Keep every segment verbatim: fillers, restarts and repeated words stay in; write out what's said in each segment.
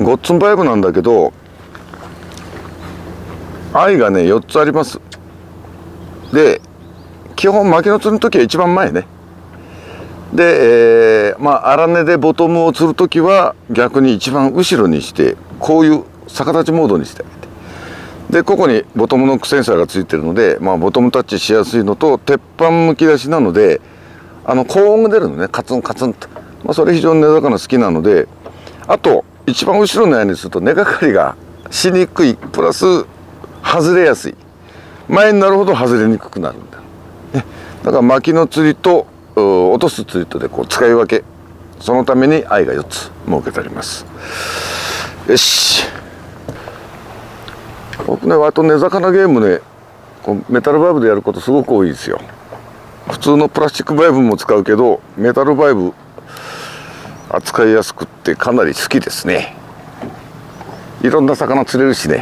ごっつんバイブなんだけど、愛がねよっつあります。で基本巻きの釣りの時は一番前ね。で、えー、まあ荒根でボトムを釣る時は逆に一番後ろにして、こういう逆立ちモードにしてあげて、でここにボトムノックセンサーがついてるので、まあ、ボトムタッチしやすいのと、鉄板むき出しなのであの高音が出るのね、カツンカツンと、まあ、それ非常に根魚好きなので、あと一番後ろのようにすると根がかりがしにくい、プラス外れやすい、前になるほど外れにくくなるんだ、ね、だから巻きの釣りと落とす釣りとでこう使い分け、そのために愛がよっつ設けてあります。よし、僕ね割と根魚ゲームねこうメタルバイブでやることすごく多いですよ。普通のプラスチックバイブも使うけど、メタルバイブ扱いやすくってかなり好きですね。いろんな魚釣れるしね。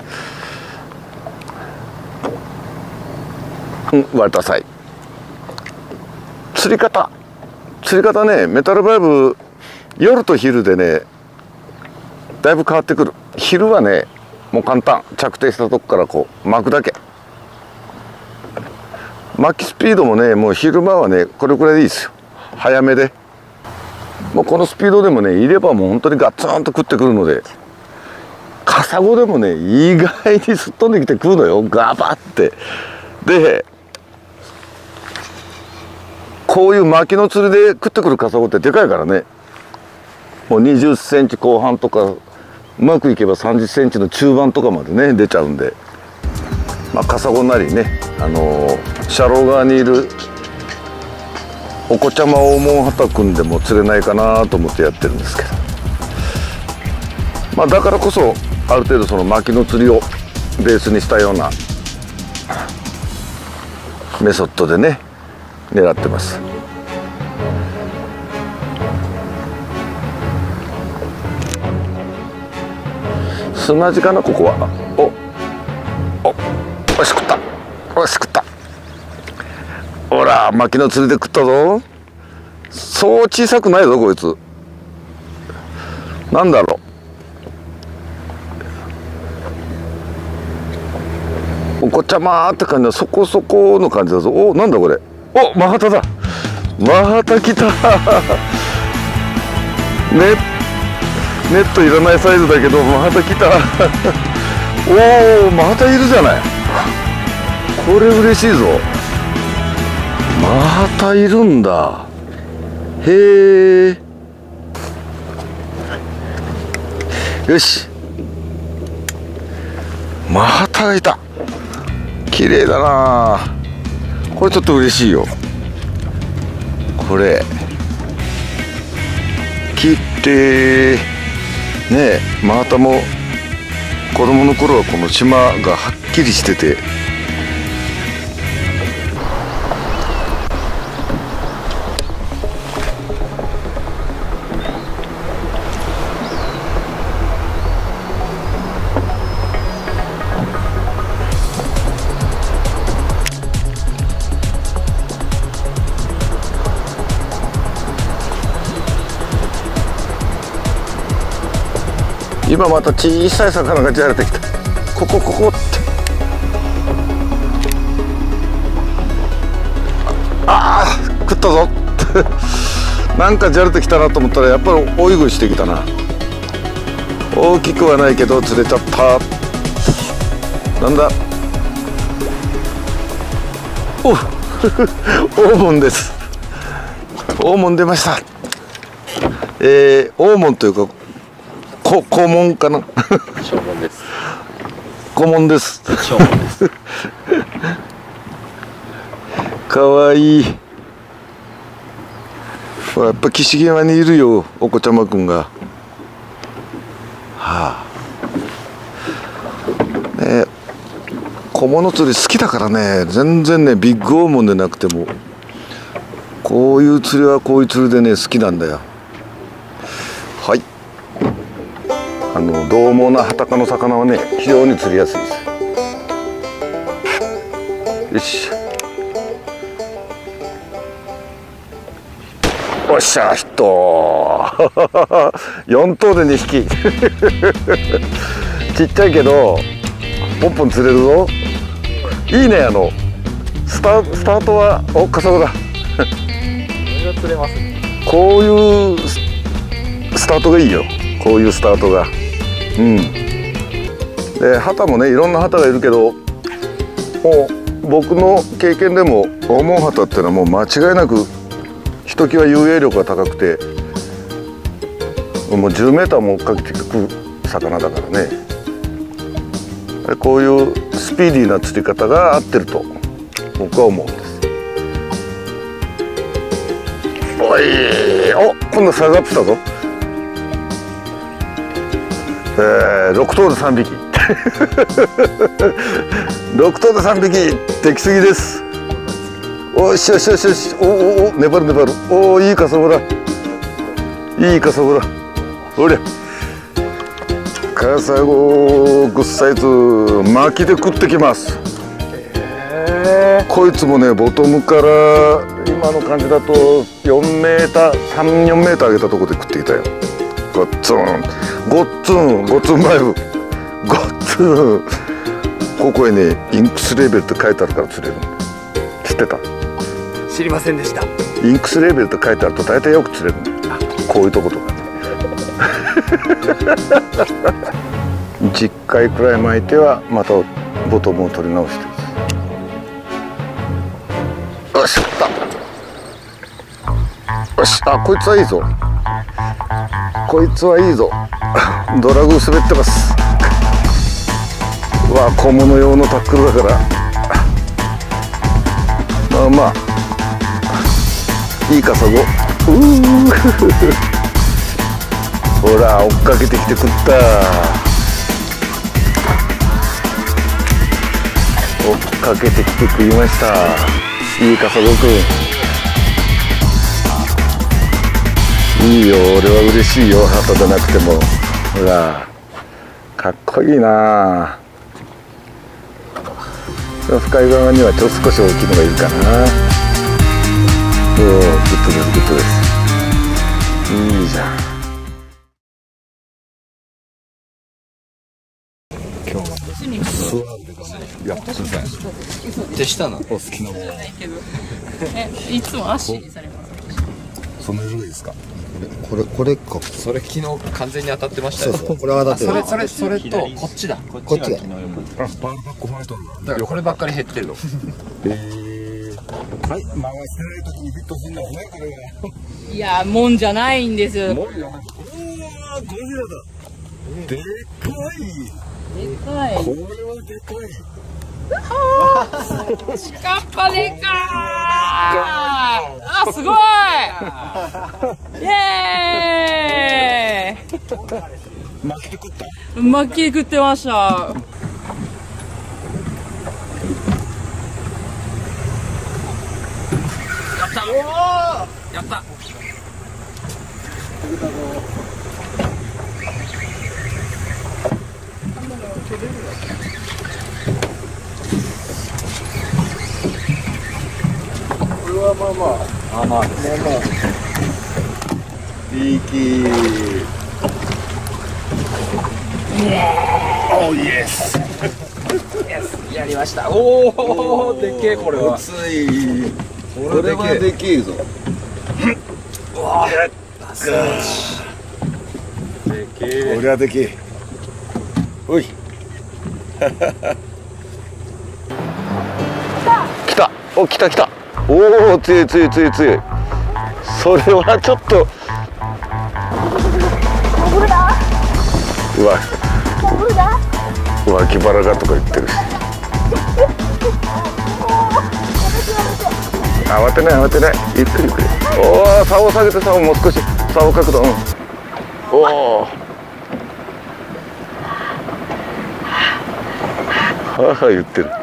うん、割れた際釣り方釣り方ね、メタルバイブ夜と昼でねだいぶ変わってくる。昼はねもう簡単、着底したとこからこう巻くだけ。巻きスピードもねもう昼間はねこれくらいでいいですよ。早めでもうこのスピードでもねいればもう本当にガッツンと食ってくるので、カサゴでもね意外にすっ飛んできて食うのよ、ガバッて。でこういう巻きの釣りで食ってくるカサゴってでかいからね、もうにじゅっセンチこう半とか、うまくいけばさんじゅっセンチの中盤とかまでね出ちゃうんで、まあ、カサゴなりね、あのー、シャロー側にいるお子ちゃま大門畑くんでも釣れないかなと思ってやってるんですけど、まあ、だからこそある程度その巻きの釣りをベースにしたようなメソッドでね狙ってます。砂地かなここは。おお、おし食った、おし食った。ほら巻きの釣りで食ったぞ。そう小さくないぞこいつ。なんだろう、お子ちゃまって感じはそこそこの感じだぞ。お、なんだこれ。お、マハタだ。マハタ来たね、ネットいらないサイズだけどマハタ来たおお、マハタいるじゃない。これ嬉しいぞ。マハタいるんだ。へえ、よし、マハタがいた。綺麗だな。これちょっと嬉しいよ。これ切ってねえ、マハタも子供の頃はこの島がはっきりしてて、今また小さい魚がじゃれてきた。ここここって、ああ食ったぞなんかじゃれてきたなと思ったらやっぱり追い食いしてきたな。大きくはないけど釣れちゃった。なんだ、お大門です。大門出ました。えー、大門というかこ肛門かな肛門です。 肛門です。 肛門です。 かわいい。ほらやっぱ岸際にいるよお子ちゃまくんが。はあね、小物釣り好きだからね、全然ねビッグオーモンでなくてもこういう釣りはこういう釣りでね好きなんだよ。はい、あの獰猛なハタ科の魚はね非常に釣りやすいです。よし、 おっしゃヒットよん頭でにひきちっちゃいけどポンポン釣れるぞ。いいね。あのスタスタートはおっかさぶだこれが釣れますね。 こういうスタートがいいよ。こういうスタートが。うんで旗もねいろんな旗がいるけど、もう僕の経験でも黄門旗っていうのはもう間違いなくひときわ遊泳力が高くて、もうじゅうメーターも追っかけてくる魚だからね。こういうスピーディーな釣り方が合ってると僕は思うんです。おいお今度サイズアップしたぞ。えー、ろく頭でさんびきろく頭でさんびきできすぎです。おしよしよしよし、おおお粘る粘る、おおいいカサゴだ、いいカサゴだ。おりゃカサゴグッサイズ巻きで食ってきます。こいつもねボトムから今の感じだとよんメーターさん、よんメーター上げたところで食ってきたよ。ごっつんごっつんごっつんマイブごっつん。ここへねインクスレーベルって書いてあるから釣れるんだ。知ってた？ 知りませんでした。 インクスレーベルって書いてあると大体よく釣れるんだ。こういうとことかねじゅっかいくらい巻いてはまたボトムを取り直してる。よし、ったよし、あ、こいつはいいぞ。こいつはいいぞ。ドラグ滑ってます。うわ、小物用のタックルだから。まあまあいいカサゴ。うーほら追っかけてきて食った。追っかけてきて食いました。いいカサゴくん。いいよ、俺は嬉しいよ。旗じゃなくても。ほらかっこいいな。深い側にはちょっと少し大きいのがいるかな。おお、グッドですグッドです。いいじゃん。今日はスワンでやってください。 手下なお好きなもの。 え、いつも足にされます。 その色ですか。 これこれか。 それ昨日完全に当たってましたよ。 そうそう、これは当たってる。 それそれそれとこっちだ。 こっちが。 あ、バールバックホワイトなんだ。 だからこればっかり減ってるの。 えー、はい、回してない時にフィットするんだね、これは。 いや、もんじゃないんです。 もういらない。うわー、ゴジラだ。でかい。 でかい。 これはでかい。 シカッパでかーい。あ、すごい。イエーイ。 巻きで食った。 巻きで食ってました。やったやったこれはまあまああまあです。 まあまあいい気。おーイエス。 やりました。おお、でけえこれは。 つい。これはでけえぞ。 うわー。でけえ。 これはでけえ。おい。来た。お、来た来た。おお、強い強い強い強い。それはちょっと。うわ。脇腹がとか言ってるし。慌てない慌てない、ゆっくりゆっくり。おお、竿を下げて、竿をもう少し竿角度。うん、おおはあはあ言ってる。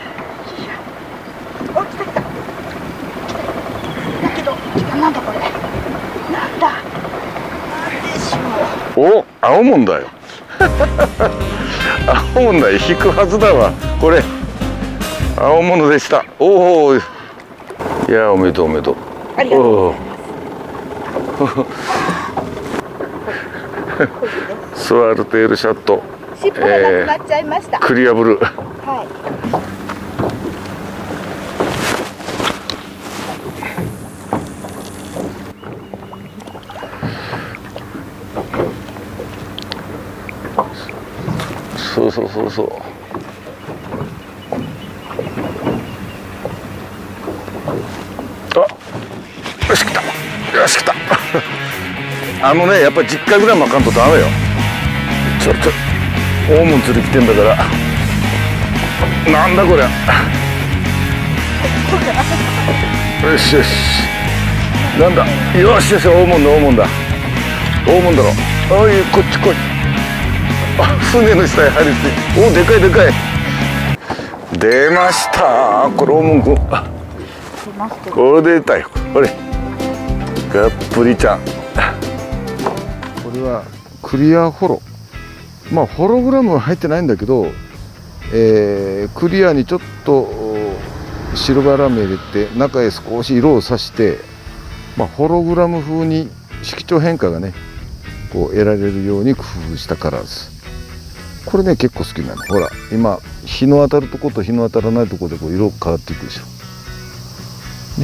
お、青もんだよ。青もんだよ、引くはずだわ。これ青物でした。おお、いや、おめでとうおめでとう。 ありがとうございます。 スワルテールシャット、 尻尾がなくなっちゃいました。 クリアブルー。 はい。 そうそうそうそう。あ、よし来た。よし来た。あのね、やっぱりじゅっかいぐらい巻かんとダメよ。ちょちょ、大門釣り来てんだから。なんだこりゃ。よしよし。なんだ。よしよし、大門だ大門だ。大門だろ。おい、こっち来い。船の下へ入りついて、お、でかいでかい。出ました。これ大門くん。これ出たよ。これがっぷりちゃん。これはクリアホロ。まあホログラムは入ってないんだけど、えー、クリアにちょっと白バラ目入れて中へ少し色をさして、まあ、ホログラム風に色調変化がねこう得られるように工夫したカラーです。これね結構好きなの。ほら今日の当たるとこと日の当たらないとこでこう色変わっていくでしょ。ね。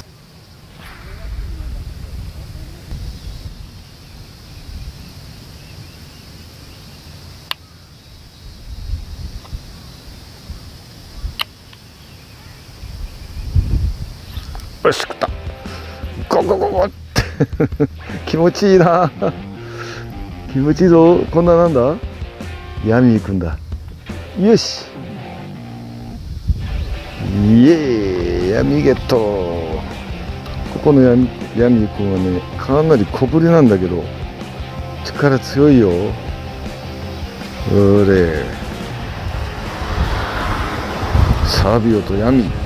よし食った。ゴゴゴゴって気持ちいいな。気持ちいいぞ。こんななんだ。ヤミーくんだ。よし。イエーイ、ヤミーゲット。ここのヤミヤミーくんはねかなり小ぶりなんだけど力強いよ。おれサビオとヤミー。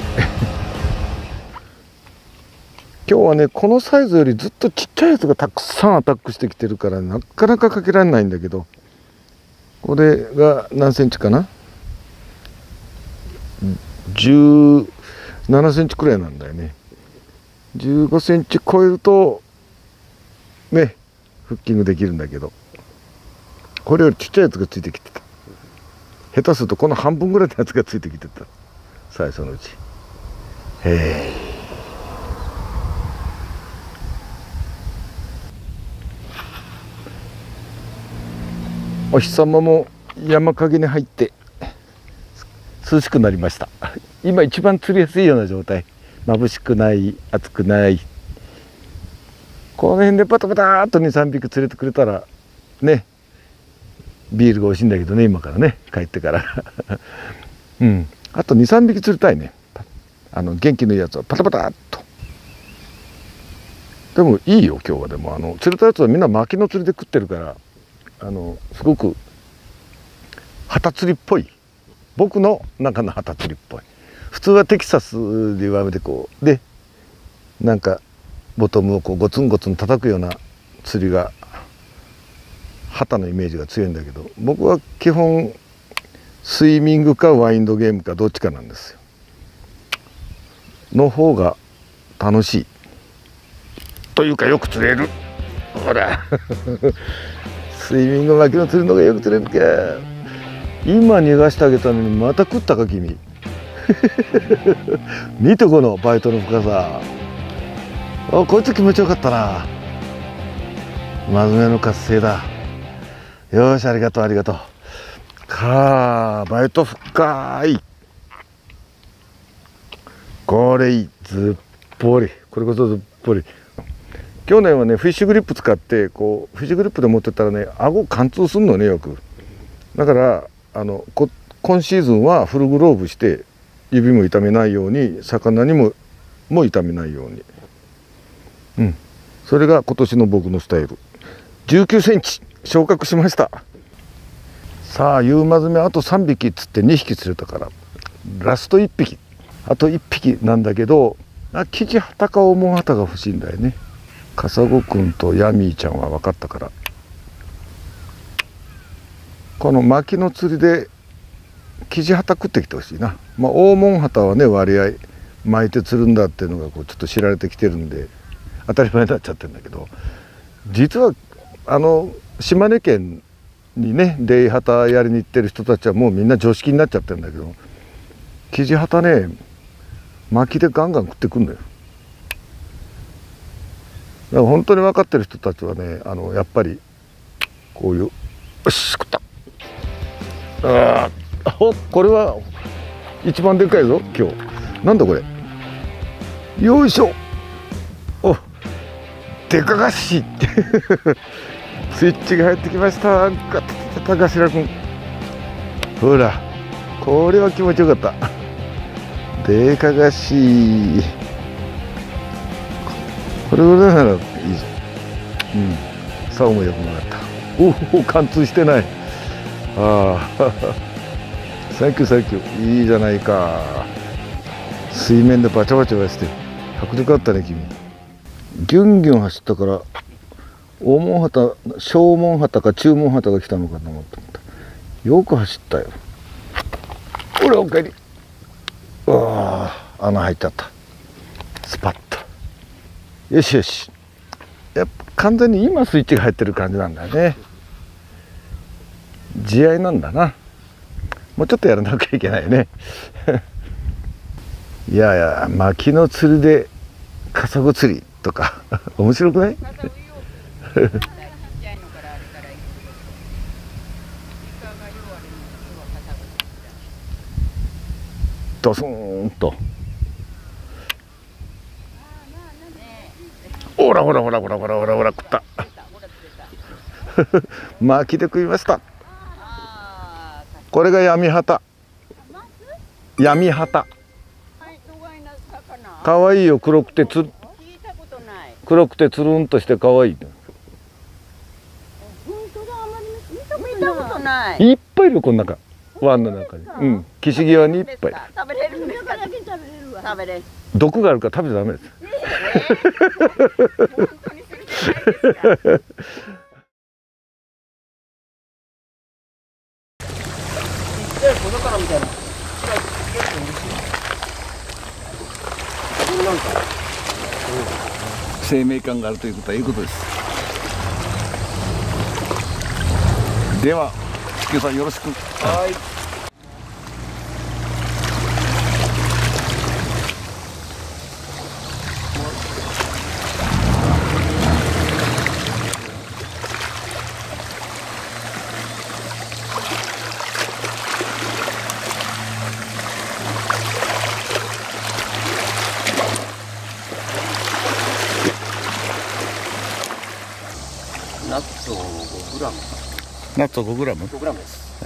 今日はねこのサイズよりずっとちっちゃいやつがたくさんアタックしてきてるからなかなかかけられないんだけど、これが何センチかな、じゅうななセンチくらいなんだよね。じゅうごセンチ超えるとねフッキングできるんだけど、これよりちっちゃいやつがついてきてた。下手するとこの半分ぐらいのやつがついてきてた最初のうち。へえ。お日様も山陰に入って涼しくなりました。今一番釣りやすいような状態。眩しくない暑くない。この辺でパタパターっとにさんびき釣れてくれたらねビールが美味しいんだけどね今からね帰ってからうんあとにさんびき釣りたいね。あの元気のいいやつはパタパターっと。でもいいよ今日は。でもあの釣れたやつはみんな薪の釣りで食ってるからあのすごく旗釣りっぽい。僕の中の旗釣りっぽい。普通はテキサスで岩目でこうでなんかボトムをこうゴツンゴツン叩くような釣りが旗のイメージが強いんだけど、僕は基本スイミングかワインドゲームかどっちかなんですよ。の方が楽しいというかよく釣れる。ほらスイミング巻きの釣るのがよく釣れるか。今逃がしてあげたのにまた食ったか君見てこのバイトの深さ。あこいつ気持ちよかったな。真面目の活性だ。よしありがとうありがとう。かあバイト深い。これいい。ずっぽり。これこそずっぽり。去年はねフィッシュグリップ使ってこうフィッシュグリップで持ってったらね顎貫通すんのねよく。だからあのこ今シーズンはフルグローブして指も痛めないように魚にもも痛めないように。うんそれが今年の僕のスタイル。じゅうきゅうセンチ昇格しました。さあユーマズメあとさんびきっつってにひき釣れたからラストいっぴきあといっぴきなんだけど、あキジハタかオモンハタが欲しいんだよね。カサゴくんとヤミーちゃんは分かったから、この薪の釣りでキジハタ食ってきてほしいな。まあオモンハタはね割合巻いて釣るんだっていうのがこうちょっと知られてきてるんで、 当たり前になっちゃってるんだけど、実はあの島根県にねレイハタやりに行ってる人たちはもうみんな常識になっちゃってるんだけど、キジハタね薪でガンガン食ってくんだよ。だから本当に分かってる人たちはね、あのやっぱりこういう、よし食った、ああ、おこれは一番でかいぞ今日。なんだこれ、よいしょ、おでかがしスイッチが入ってきました。ガタタタタ頭くん、ほらこれは気持ちよかった。でかがし、これぐらいならいいじゃん。うん、竿もよくなかった。おお貫通してない。ああサンキューサンキュー、いいじゃないか。水面でバチャバチャして迫力あったね君。ギュンギュン走ったから大門旗、小門旗か中門旗が来たのかと思った。よく走ったよ。ほらおかえり。うわあ、穴入っちゃった。スパッと。よしよし。やっぱ完全に今スイッチが入ってる感じなんだよね。地合いなんだな。もうちょっとやらなきゃいけないね。いやいや、薪の釣りでカサゴ釣りとか面白くない？ドスーンと。ほらほらほらほらほらほらほら食った。薪で食いました。これが闇旗。闇旗。かわいいよ、黒くてつ黒くてつるんとしてかわいい。いっぱいいるこの中、湾の中に。うん、岸際にいっぱい。 食べれるんですか？食べれる。 毒があるから食べちゃダメです。 本当にするじゃないですか。みたいな。 生命感があるということはいいことです。では地球さんよろしく。はい。 ナッツをごグラム。 ナッツをごグラム。 ごグラムです。 はい。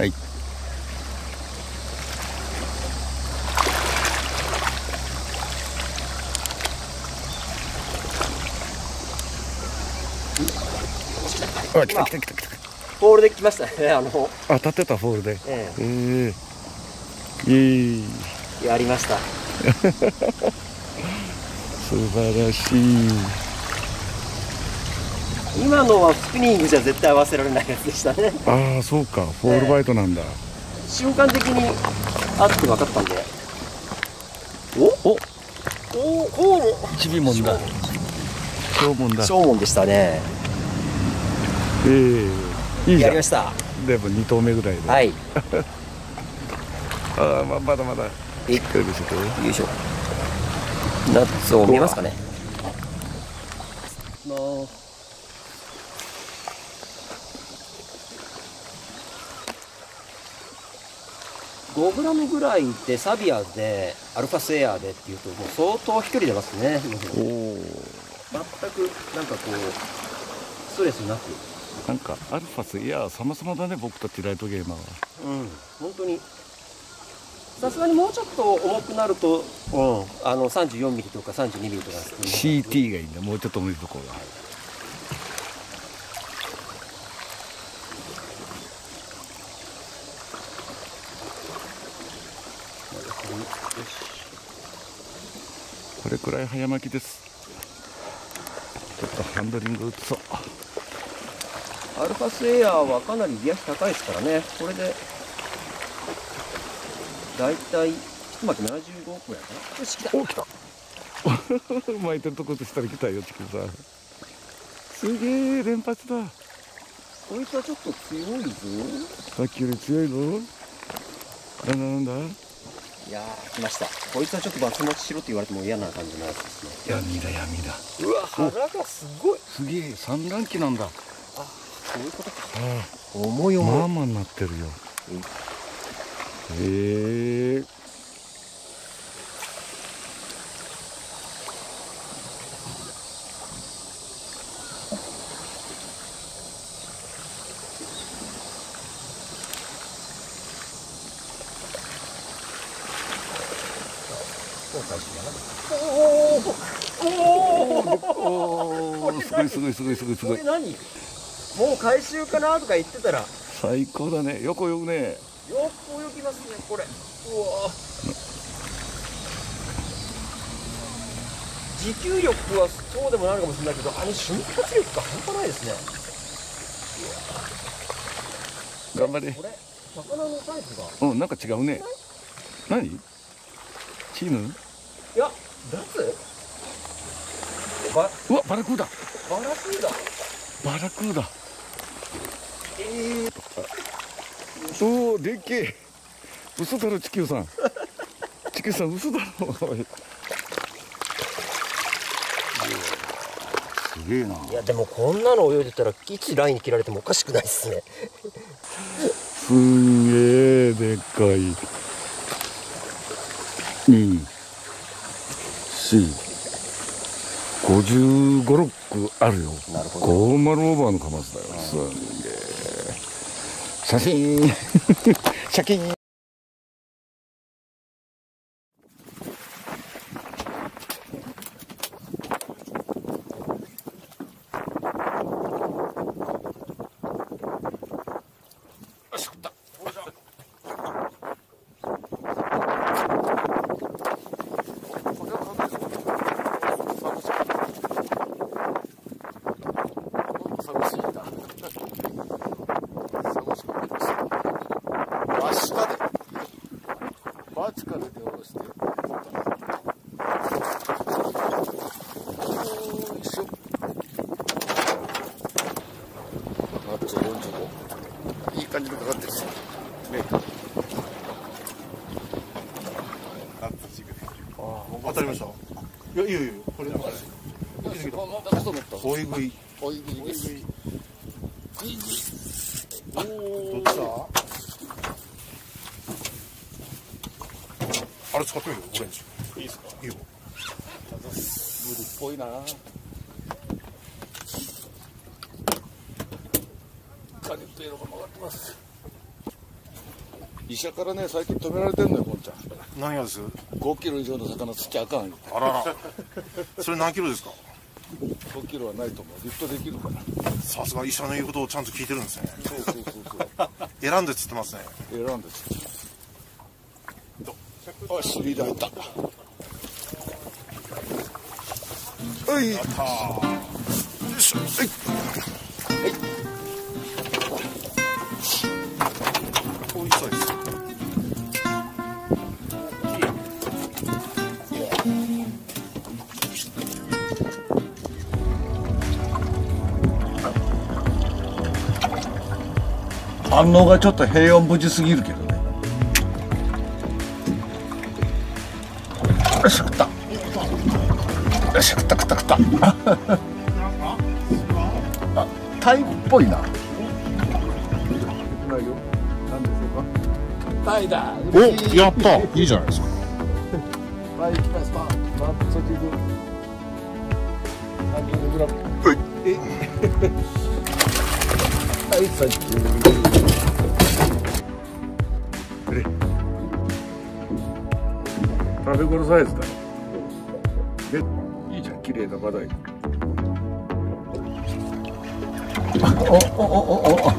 あ、来た来た来た来た。 フォールで来ましたね。あの。 あ、立ってたフォールで。 ええ。 ええ。いい。 やりました。 素晴らしい。 今のはスピニングじゃ絶対合わせられないやつでしたね。 ああ、そうか、フォールバイトなんだ。 えー、瞬間的にあって分かったんで。おおおおチビモンだ。小門だ。 小門でしたね。 ええー、いいじゃん。 やりました。 でもに投目ぐらいで。 はい。 ああ、ままだまだ。 えっと、よいしょ。ナッツを見えますかね。ごグラムぐらいでサビアでアルファスエアでっていうともう相当飛距離出ますね。おお。全くなんかこうストレスなく。 なんかアルファスエア様々だね、僕たちライトゲーマーは。 うん、本当に。さすがにもうちょっと重くなると、うん、あのさんじゅうよんミリとかさんじゅうにミリとかシーティー がいいんだ。もうちょっと重いところが。これくらい早巻きです。ちょっとハンドリング打つそう。 アルファスエアはかなりリアス高いですからね。これでだいたい一巻きななじゅうごくらいかな。よし、来た。 お、来た。 巻いてるとことしたら来たよ、チキンさん。すげえ連発だ。 こいつはちょっと強いぞ。 さっきより強いぞ。なんだなんだ。 いやー、来ました。こいつはちょっとバツ待ちしろって言われても嫌な感じのやつですね。 闇だ闇だ。 うわ、腹がすごい。 すげえ産卵期なんだ。 あ、そういうことか。 あ重い重い。 まあまあになってるよ。へえ。おお、すごいすごいすごいすごいすごい。 これ何？もう回収かなとか言ってたら、よ最高だね。横泳ぐね。 く泳ぎますね、これ。うわ。持久力はそうでもないのかもしれないけど、あの瞬発力が半端ないですね。 頑張れ。 これ、魚のサイズが。 うん、なんか違うね。何？チーム？ いや、ダツ？バ、 うわ、バラクーダ。 バラスーだ。 バラクーダ。 えー、 おお、でっけえ。嘘だろ、地球さん。地球さん、嘘だろ。すげえな。 いや、でもこんなの泳いでたら、いつラインに切られてもおかしくないですね。 すんげえでっかい。に、四、五十五六あるよ。 なるほど。 ゴーマルオーバーのカマスだよ。すんげえ。写真。写真。バチカで手を下ろして。よいしょ。あとよんじゅうご。いい感じにかかってるし。ね。 当たりました。いや、いやいや、これ。追い食い。 おいぐいです。 どっちだ。あれ使ってみる、オレンジ。いいですか。いいよ。 ブルっぽいな。カニと色が曲がってます。医者からね、最近止められてんのよ、こんちゃん。 何がです。 ごキロ以上の魚釣っちゃあかんよ。 あらら。それ何キロですか。 ごキロはないと思う。リフトできるから。 さすが医者の言うことをちゃんと聞いてるんですね。 そうそうそうそう。 選んで釣ってますね。 選んで釣って。あ、スリーダーいった。はい。 やったー。よいしょ。はい。はい。こういうサイズ。 反応がちょっと平穏無事すぎるけどね。よし、食った。よし、食った食った食った。あ、タイっぽいな。ないよ。なんでしょうか。タイだ。 お、やった。いいじゃないですか。 はい、来ました。マッチョキグ。ハンディンググラブ。はい。はい、サンキュー。食べ頃サイズだよ。で、いいじゃん、綺麗なマダイ。おおおおおお。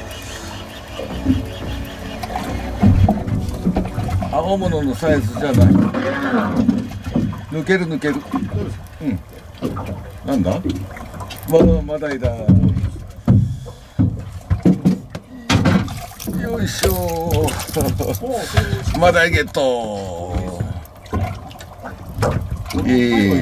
青物のサイズじゃない。抜ける抜ける。うん。なんだ。まだマダイだ。よいしょー。マダイゲット。 いい。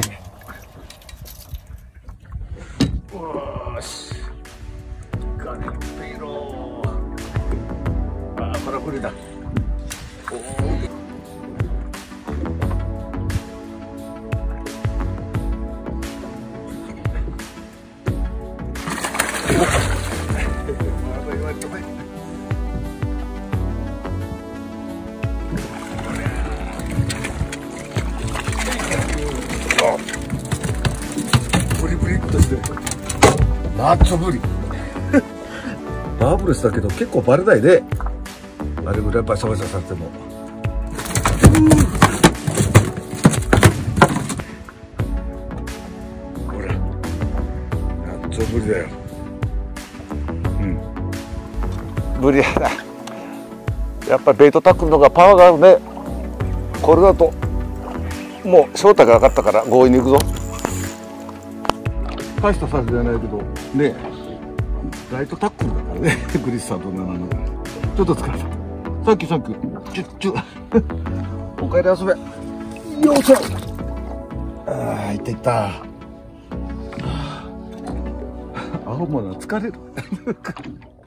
よし。ガネペロー。ああ、空振りだ。ブリブリっとしてる。マッチョブリ。マーブレスだけど結構バレないね。あれぐらいバシャバシャさせても。ほら、マッチョブリだよ。うん。 ブリやな。やっぱりベイトタックルの方がパワーがあるね。これだともう正体が分かったから強引に行くぞ。 大したサイズじゃないけどね、ライトタックルだからね。グリッサーとならぬ。ちょっと疲れた。サンキューサンキュー。チュッチュッ。おかえり遊べ。よいしょ。ああ、いったいった。青物は疲れる。